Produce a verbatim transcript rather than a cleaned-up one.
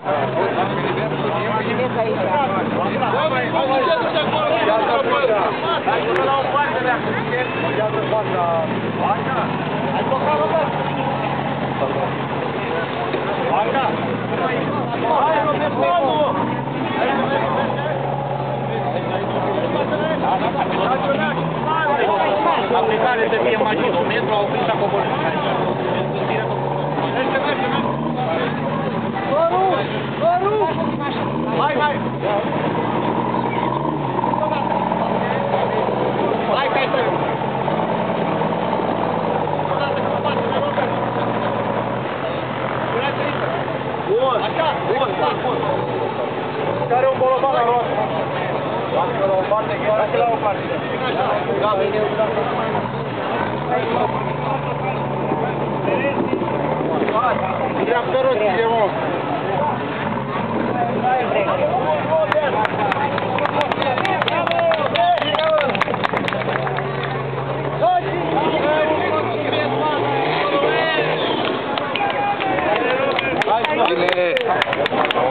Vedeți aici. Hai până la o parte de acum. Iată fața. Anca. Hai blocat, Robert. Anca. Hai, Robert, Panu. Aplicare să fie mai jos, un metru, au oprit și a coborât. Merge, merge, merge. Doru! Doru! Hai, hai! Hai, hai, hai! Bun! Așa! Bun, bun, bun! Care un bolovan la roată? Lasă la o parte, lasă la o parte. Da, bine, da. Dreaptă roțile, mă! Bine!